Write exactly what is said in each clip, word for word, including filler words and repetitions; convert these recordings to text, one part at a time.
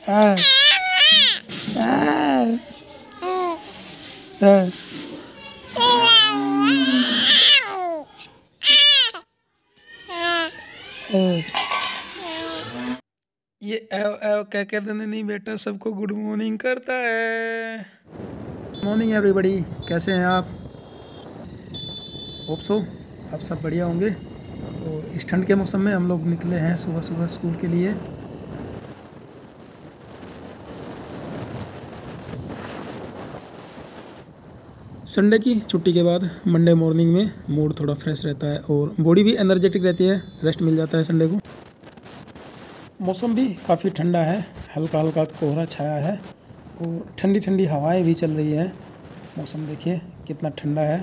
हाँ हाँ हाँ। ये एव एव कह के देने नहीं बेटा सबको गुड मॉर्निंग करता है। मॉर्निंग एवरीबॉडी, कैसे हैं आप? होप सो आप सब बढ़िया होंगे। और इस ठंड के मौसम में हम लोग निकले हैं सुबह सुबह स्कूल के लिए। संडे की छुट्टी के बाद मंडे मॉर्निंग में मूड थोड़ा फ्रेश रहता है और बॉडी भी एनर्जेटिक रहती है, रेस्ट मिल जाता है संडे को। मौसम भी काफ़ी ठंडा है, हल्का हल्का कोहरा छाया है और ठंडी ठंडी हवाएं भी चल रही है। मौसम देखिए कितना ठंडा है।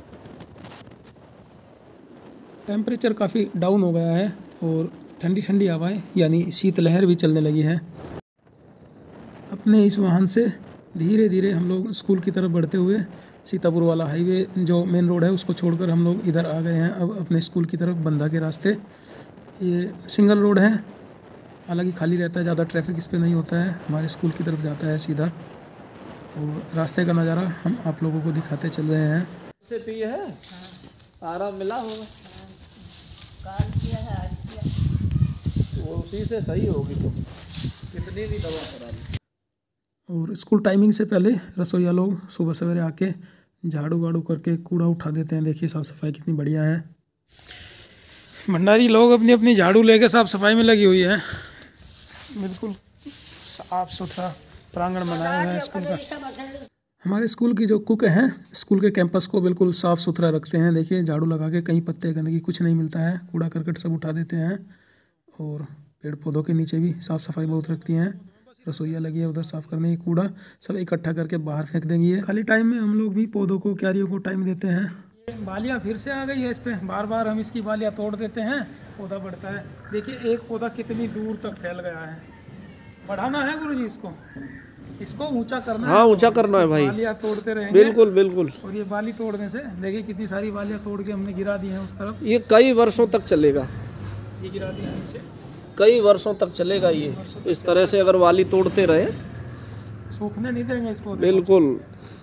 टेम्परेचर काफ़ी डाउन हो गया है और ठंडी ठंडी हवाएं यानी शीतलहर भी चलने लगी है। अपने इस वाहन से धीरे धीरे हम लोग स्कूल की तरफ बढ़ते हुए सीतापुर वाला हाईवे जो मेन रोड है उसको छोड़कर हम लोग इधर आ गए हैं अब अपने स्कूल की तरफ, बंधा के रास्ते। ये सिंगल रोड है, हालांकि खाली रहता है, ज़्यादा ट्रैफिक इस पे नहीं होता है। हमारे स्कूल की तरफ जाता है सीधा और रास्ते का नज़ारा हम आप लोगों को दिखाते चल रहे हैं। से पिए है आराम मिला होगा, काल किया है आज किया, वो उसी से सही होगी। तुम कितनी भी दवा करा ली। और स्कूल टाइमिंग से पहले रसोईया लोग सुबह सवेरे आके झाड़ू वाड़ू करके कूड़ा उठा देते हैं। देखिए साफ़ सफाई कितनी बढ़िया है। भंडारी लोग अपनी अपनी झाड़ू लेके साफ सफाई में लगी हुई है। बिल्कुल साफ सुथरा प्रांगण बनाया हुआ है स्कूल का। हमारे स्कूल की जो कुक हैं स्कूल के कैंपस को बिल्कुल साफ़ सुथरा रखते हैं। देखिए झाड़ू लगा के कहीं पत्ते गंदगी कुछ नहीं मिलता है, कूड़ा करकट सब उठा देते हैं। और पेड़ पौधों के नीचे भी साफ़ सफाई बहुत रखती हैं। रसोईया लगी है उधर साफ़ करने की, कूड़ा सब इकट्ठा करके बाहर फेंक देंगी। खाली टाइम में हम लोग भी पौधों को, क्यारियों को टाइम देते हैं। बालियाँ फिर से आ गई है इस पर, बार बार हम इसकी बालियाँ तोड़ देते हैं, पौधा बढ़ता है। देखिए एक पौधा कितनी दूर तक फैल गया है। बढ़ाना है गुरुजी इसको, इसको ऊंचा करना है। हाँ ऊंचा करना है भाई, बालियाँ तोड़ते रहेंगे। बिल्कुल बिल्कुल। और ये बाली तोड़ने से देखिए कितनी सारी बालियाँ तोड़ के हमने गिरा दी हैं उस तरफ। ये कई वर्षों तक चलेगा, ये गिरा दी है नीचे, कई वर्षों तक चलेगा ये। इस तरह से अगर वाली तोड़ते रहे, सूखने नहीं देंगे इसको। बिल्कुल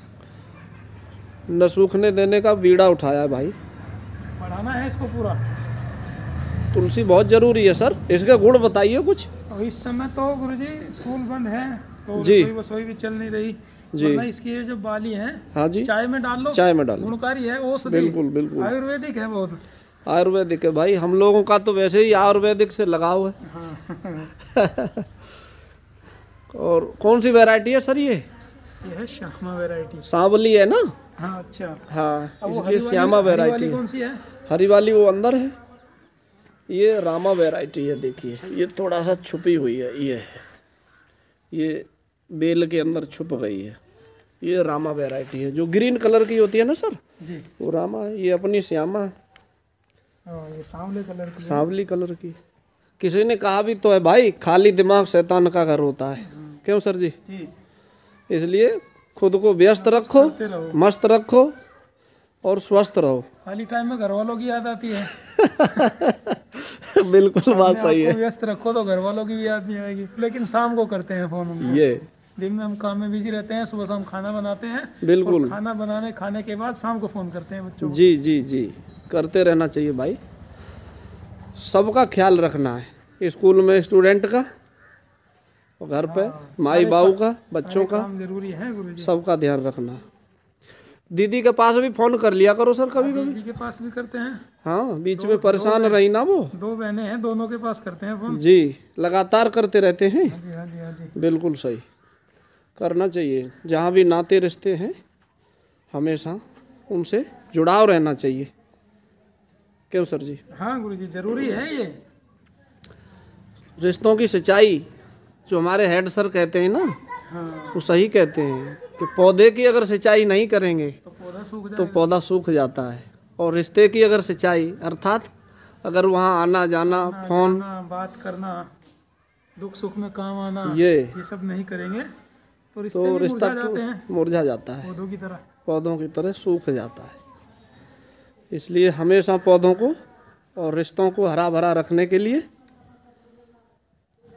न सूखने देने का बीड़ा उठाया है भाई। बढ़ाना है इसको पूरा। तुलसी बहुत जरूरी है सर, इसके गुण बताइए कुछ। और इस समय तो गुरुजी स्कूल बंद है तो जी। रसोई वसोई भी चल नहीं रही जी। वरना इसकी ये जो बाली है हाँ जी, चाय में डाल लो, चाय में डाल लो। गुणकारी है, औषधि, बिल्कुल बिल्कुल आयुर्वेदिक है बहुत। आयुर्वेदिक है भाई, हम लोगों का तो वैसे ही आयुर्वेदिक से लगाव है। हाँ। और कौन सी वैरायटी है सर ये? ये है श्यामा वैरायटी। सांवली है ना? हाँ अच्छा। हाँ अब वो इसलिए हरी श्यामा वाली- हरी वैरायटी वाली है। कौन सी है? हरी वाली वो अंदर है, ये रामा वैरायटी है। देखिए ये थोड़ा सा छुपी हुई है, ये है, ये बेल के अंदर छुप गई है। ये रामा वैरायटी है जो ग्रीन कलर की होती है ना सर, जी। वो रामा है। ये अपनी श्यामा है, हाँ, ये सांवले कलर की है। सांवली कलर की। किसी ने कहा भी तो है भाई, खाली दिमाग शैतान का घर होता है। क्यों सर जी? जी। इसलिए खुद को व्यस्त रखो, करते रहो। मस्त रखो और स्वस्थ रहो। खाली टाइम में घर वालों की याद आती है। बिल्कुल बात अपने सही आप को है। व्यस्त रखो तो घर वालों की भी याद नहीं आएगी। लेकिन शाम को करते हैं फोन उनको। ये दिन में हम काम में बिजी रहते हैं, सुबह शाम खाना बनाते हैं। बिल्कुल। और खाना बनाने खाने के बाद शाम को फोन करते हैं बच्चों को। जी जी जी, करते रहना चाहिए भाई। सबका ख्याल रखना है, स्कूल में स्टूडेंट का, और घर पे माई बाबू का, बच्चों का, काम जरूरी है गुरुजी। सबका ध्यान रखना। दीदी के पास भी फोन कर लिया करो सर कभी कभी। दीदी के पास भी करते हैं। हाँ बीच में परेशान रही ना वो। दो बहनें हैं, दोनों के पास करते हैं फोन। जी लगातार करते रहते हैं। हाँ जी हाँ जी हाँ जी। बिल्कुल सही, करना चाहिए। जहाँ भी नाते रिश्ते हैं हमेशा उनसे जुड़ाव रहना चाहिए। क्यों सर जी? हाँ गुरुजी जरूरी है ये। रिश्तों की सच्चाई जो हमारे हेड सर कहते हैं ना, हाँ। वो सही कहते हैं कि पौधे की अगर सिंचाई नहीं करेंगे तो पौधा सूख तो जाएगा। पौधा सूख जाता है। और रिश्ते की अगर सिंचाई अर्थात अगर वहाँ आना जाना, फोन, जाना, बात करना, दुख सुख में काम आना, ये ये सब नहीं करेंगे तो रिश्ते तो भी रिश्ता मुरझा जाते हैं, तो मुरझा जाता है, पौधों की तरह। पौधों की तरह सूख जाता है। इसलिए हमेशा पौधों को और रिश्तों को हरा भरा रखने के लिए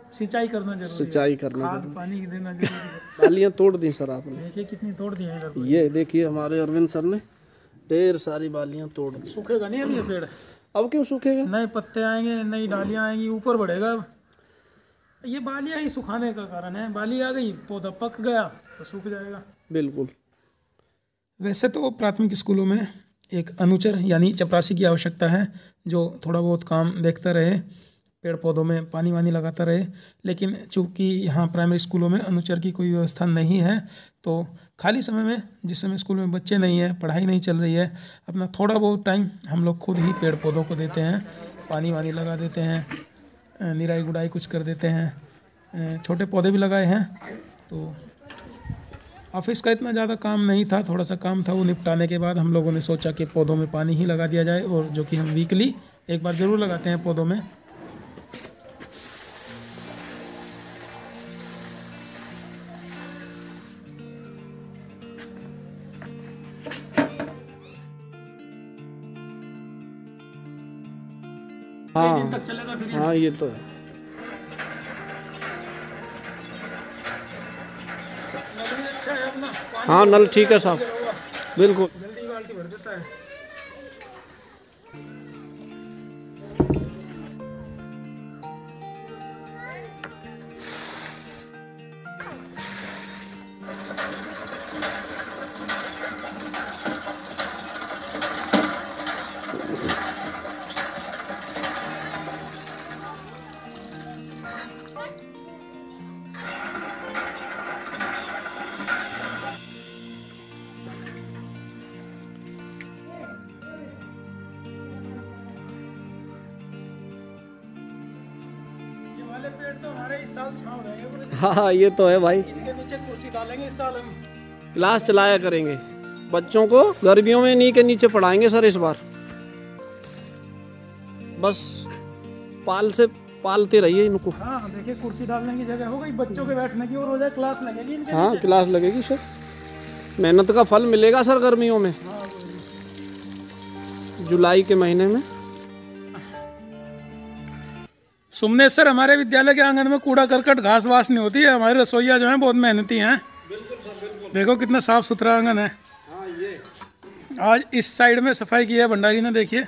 सिंचाई करना जरूरी है, सिंचाई करना खाद जरूरी। पानी देना जरूरी है। डालियाँ तोड़ दी सर आपने। देखिए कितनी तोड़ दी है इधर पर। ये देखिए हमारे अरविंद सर ने ढेर सारी बालियाँ तोड़ दी। सूखेगा नहीं अब ये पेड़, अब क्यों सूखेगा? नए पत्ते आएंगे, नई डालियाँ आएंगी, ऊपर बढ़ेगा। अब ये बालियाँ ही सुखाने का कारण है, बाली आ गई पौधा पक गया तो सूख जाएगा। बिल्कुल। वैसे तो प्राथमिक स्कूलों में एक अनुचर यानी चपरासी की आवश्यकता है, जो थोड़ा बहुत काम देखता रहे, पेड़ पौधों में पानी वानी लगाता रहे। लेकिन चूँकि यहाँ प्राइमरी स्कूलों में अनुचर की कोई व्यवस्था नहीं है, तो खाली समय में, जिस समय स्कूल में बच्चे नहीं हैं, पढ़ाई नहीं चल रही है, अपना थोड़ा बहुत टाइम हम लोग खुद ही पेड़ पौधों को देते हैं, पानी वानी लगा देते हैं, निराई गुड़ाई कुछ कर देते हैं। छोटे पौधे भी लगाए हैं। तो ऑफिस का इतना ज़्यादा काम नहीं था, थोड़ा सा काम था, वो निपटाने के बाद हम लोगों ने सोचा कि पौधों में पानी ही लगा दिया जाए, और जो कि हम वीकली एक बार ज़रूर लगाते हैं पौधों में। हाँ दिन तक चलेगा फिर ये। हाँ ये तो है। नल भी अच्छा है अपना, पानी हाँ नल ठीक है साहब, होगा, बिल्कुल। जल्दी बाल्टी भर देता है। ये वाले पेड़ तो हमारे इस साल छांव रहेंगे पूरे। हाँ हाँ ये तो है भाई। इनके नीचे कुर्सी डालेंगे इस साल हम। क्लास चलाया करेंगे, बच्चों को गर्मियों में इन्हीं के नीचे पढ़ाएंगे सर इस बार। बस पाल से पालते रहिए इनको। हाँ देखिए कुर्सी डालने की जगह हो गई, बच्चों के बैठने की, और हो जाए क्लास लगेगी इनके हाँ नीचे। क्लास लगेगी सर, मेहनत का फल मिलेगा सर गर्मियों में, जुलाई के महीने में। सुमनेश सर, हमारे विद्यालय के आंगन में कूड़ा करकट घास वास नहीं होती है। हमारे रसोइया जो हैं बहुत मेहनती हैं। बिल्कुल सर बिल्कुल। देखो कितना साफ सुथरा आंगन है। हाँ ये आज इस साइड में सफाई की है भंडारी ने, देखिए।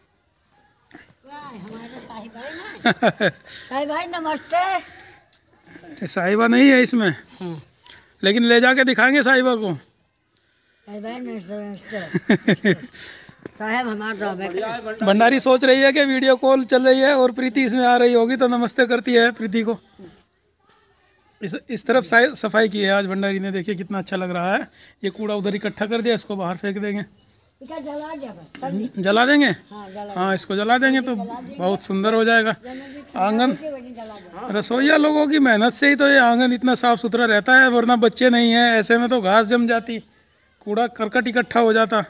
हमारे साहिब भाई ना, साहिब भाई नमस्ते। साहिबा नहीं है इसमें, लेकिन ले जाके दिखाएंगे साहिबा को। साहिब भाई नमस्ते। साहब हमारा तो भंडारी सोच रही है कि वीडियो कॉल चल रही है और प्रीति इसमें आ रही होगी, तो नमस्ते करती है प्रीति को। इस इस तरफ साइ- सफाई की है आज भंडारी ने, देखिए कितना अच्छा लग रहा है। ये कूड़ा उधर इकट्ठा कर दिया, इसको बाहर फेंक देंगे। इका जला दिया बस, सब्जी। जला देंगे, हाँ जला हाँ इसको जला देंगे तो बहुत सुंदर हो जाएगा आंगन। के वजह जला दिया। रसोइया लोगों की मेहनत से ही तो ये आंगन इतना साफ सुथरा रहता है, वरना बच्चे नहीं हैं, ऐसे में तो घास जम जाती, कूड़ा करकट इकट्ठा हो जाता।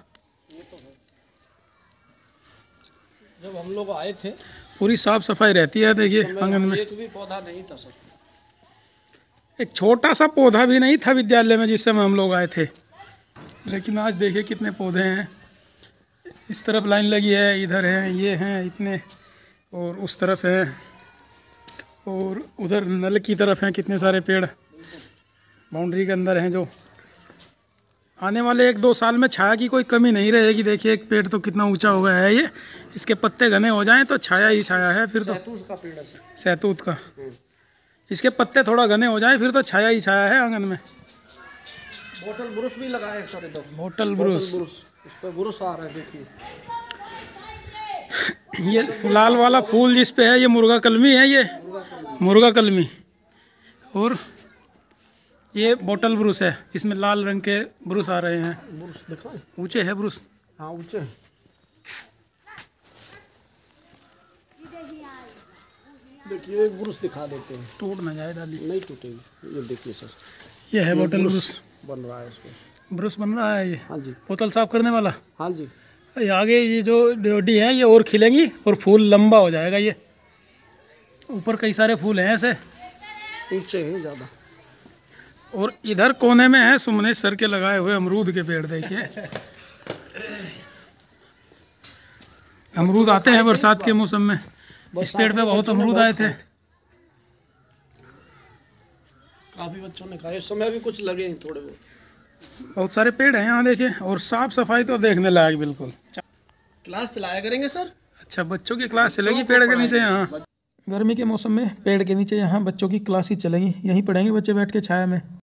जब हम लोग आए थे पूरी साफ सफाई रहती है देखिए आंगन में। एक भी पौधा नहीं था सर, एक छोटा सा पौधा भी नहीं था विद्यालय में जिस समय हम लोग आए थे, लेकिन आज देखिए कितने पौधे हैं। इस तरफ लाइन लगी है, इधर हैं, ये हैं इतने, और उस तरफ है, और उधर नल की तरफ हैं कितने सारे पेड़ बाउंड्री के अंदर हैं, जो आने वाले एक दो साल में छाया की कोई कमी नहीं रहेगी। देखिए एक पेड़ तो कितना ऊंचा हो गया है, ये इसके पत्ते घने हो जाएं तो छाया ही छाया है फिर तो। शहतूत का पेड़ है सर। सहतूत का, इसके पत्ते थोड़ा घने हो जाएं फिर तो छाया ही छाया है आंगन में। बोतल ब्रुश भी लगाए सर इधर, बोतल ब्रुश, ब्रुश उस पर ब्रुश आ रहा है देखिए। ये लाल वाला फूल जिस पे है ये मुर्गा कलमी है, ये मुर्गा कलमी। और ये बोतल ब्रुश है, इसमें लाल रंग के ब्रुश आ रहे हैं। ब्रुश दिखाओ। ऊंचे है ब्रुश। हाँ ऊंचे हैं। देखिए एक ब्रुश दिखा देते हैं, टूट ना जाए डाली। नहीं टूटेगी। ये देखिए सर, ये है बोतल ब्रुश, बन रहा है इसमें। ब्रुश बन रहा है ये हाँ जी, बोतल साफ करने वाला। हाँ जी। ये आगे ये जो डोडी है ये और खिलेंगी और फूल लंबा हो जाएगा। ये ऊपर कई सारे फूल हैं ऐसे, ऊंचे हैं ज़्यादा। और इधर कोने में है सुमने सर के लगाए हुए अमरूद के पेड़। देखिए अमरूद आते हैं बरसात के मौसम में, इस पेड़ पे बहुत अमरूद आए थे। काफी बच्चों ने खाए, इस समय भी कुछ लगे हैं थोड़े बहुत। बहुत सारे पेड़ हैं यहाँ देखिए, और साफ सफाई तो देखने लायक बिल्कुल। क्लास चलाया करेंगे सर। अच्छा, बच्चों की क्लास चलेगी पेड़ के नीचे यहाँ? गर्मी के मौसम में पेड़ के नीचे यहाँ बच्चों की क्लास ही चलेगी, यहीं पढ़ेंगे बच्चे बैठ के छाया में।